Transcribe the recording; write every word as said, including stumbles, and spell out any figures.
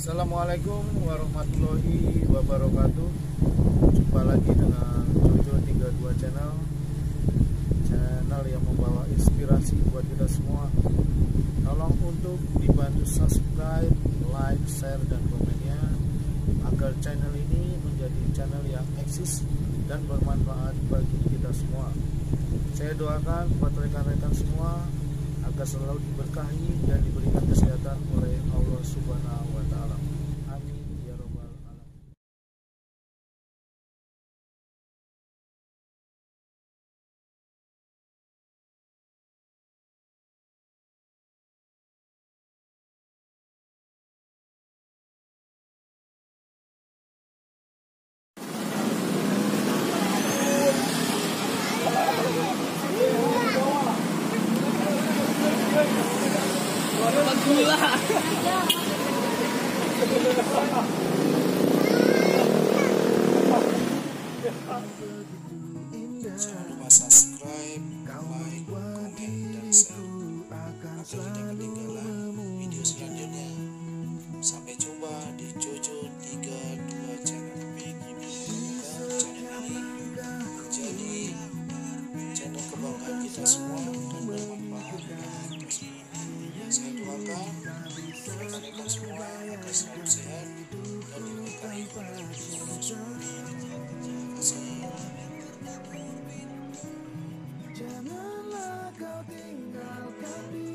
Assalamualaikum warahmatullahi wabarakatuh. Jumpa lagi dengan Jojo tiga puluh dua Channel, channel yang membawa inspirasi buat kita semua. Tolong untuk dibantu subscribe, like, share, dan komennya agar channel ini menjadi channel yang eksis dan bermanfaat bagi kita semua. Saya doakan buat rekan-rekan semua agar selalu diberkahi dan diberikan kesehatan oleh Allah Subhanahu wa Ta'ala. Amin ya Rabbal Alamin. Jangan lupa subscribe, like, komen, dan share agar tidak ketinggalan video selanjutnya. Sampai jumpa di Jojo tiga puluh dua Channel. Semoga channel ini menjadi channel kebanggaan kita semua dan bermanfaat bagi kita semua. Saya doakan rekan-rekan semua agar selalu sehat dan diberkahi oleh Allah Subhanahu wa Ta'ala. Terima kasih. Janganlah kau tinggalkan diri.